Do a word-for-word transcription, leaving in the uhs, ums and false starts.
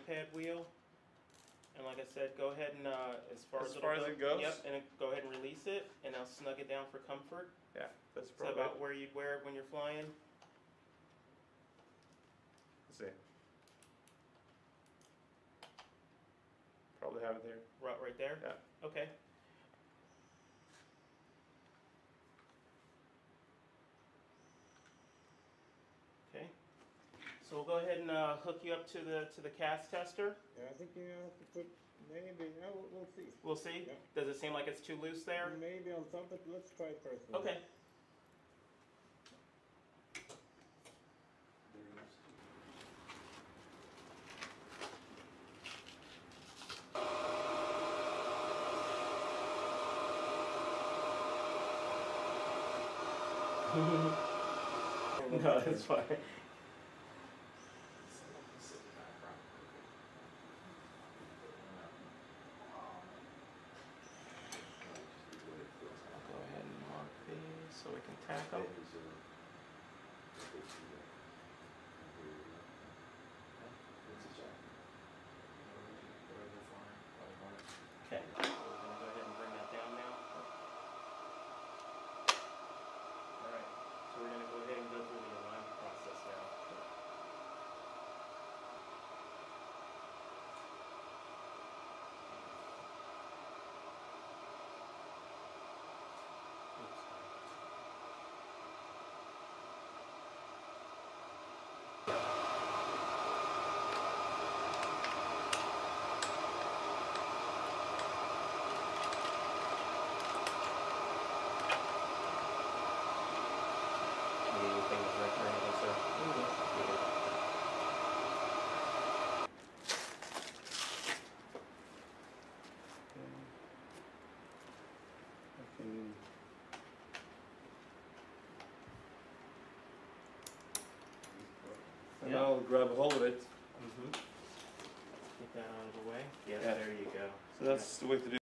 brake pad wheel. And like I said, go ahead and, uh, as far As as, it'll far as go, it goes? Yep, and it, go ahead and release it, and I'll snug it down for comfort. Yeah, that's Is that probably. about where you'd wear it when you're flying? Let's see. Probably have it there. Right, right there? Yeah. Okay. Okay. So we'll go ahead and uh, hook you up to the to the cast tester. Yeah, I think you have to put maybe, no, we'll, we'll see. We'll see. Yeah. Does it seem like it's too loose there? Maybe on top, but let's try it first. Okay. No, that's fine. I'll go ahead and mark these so we can tack them. Okay, so we're gonna go ahead and bring that down now. Alright, so we're gonna go ahead and go through the alignment process now. Oops. Need anything with Rick or anything, sir? I can, And Yeah. I'll grab a hold of it. Mm-hmm. Get that out of the way. Yeah, Yeah. there you go. So that's the way to do it.